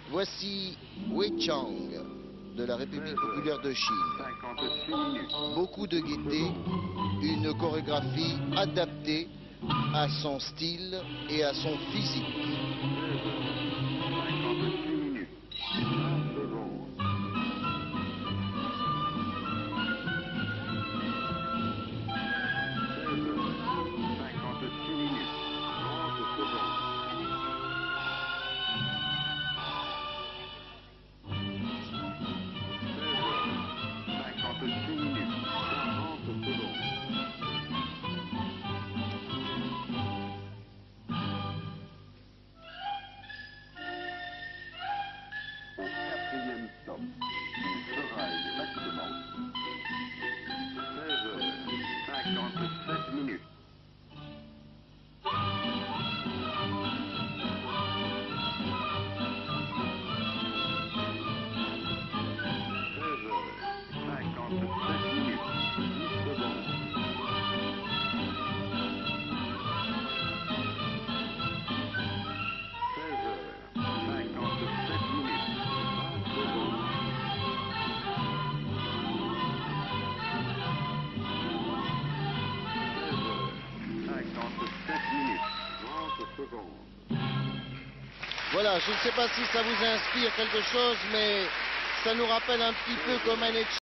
Voici Wei Chang de la République populaire de Chine. 56 minutes. Beaucoup de gaieté, une chorégraphie adaptée à son style et à son physique. 56 minutes. 20 secondes. 56 minutes. 30 secondes. 56 minutes. 40 secondes. Au quatrième stop, il fera exactement 16h57 minutes. 16h57 minutes. 10 secondes. 16h57 minutes. 20 secondes. 16h57 minutes. 30 secondes. Voilà, je ne sais pas si ça vous inspire quelque chose, mais ça nous rappelle un petit peu comme un